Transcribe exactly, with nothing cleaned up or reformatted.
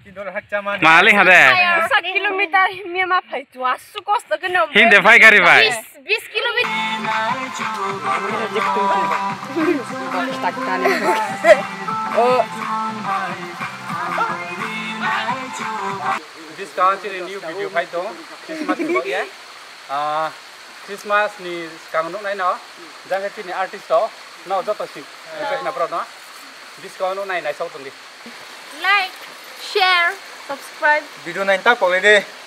Maling ada. Satu kilometer mi ma phai chua su cost ke no. Hindi phai kari phai. बीस kilometre. Oh. This country new video phai to Christmas ni ya. Ah Christmas ni kang nuk nai no. Jang ke ni artist to. No joto si. Pek na pro no. This kang nuk nai nai sau tundi. Like, share, subscribe. Video nai tak pole de.